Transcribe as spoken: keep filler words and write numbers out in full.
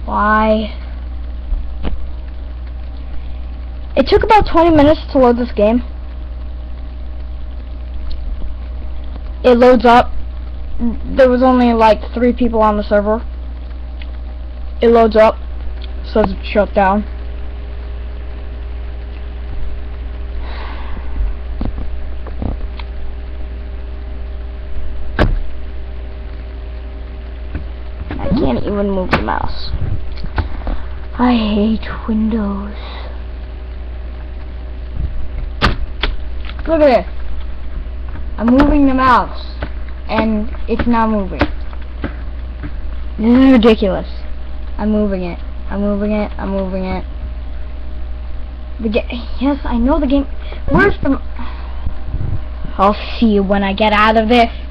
Why? It took about twenty minutes to load this game. It loads up. There was only like three people on the server. It loads up. Says it's shut down. I can't even move the mouse. I hate Windows. Look at this. I'm moving the mouse, and it's not moving. This is ridiculous. I'm moving it. I'm moving it. I'm moving it. The game. Yes, I know the game. Where's the? I'll see you when I get out of this.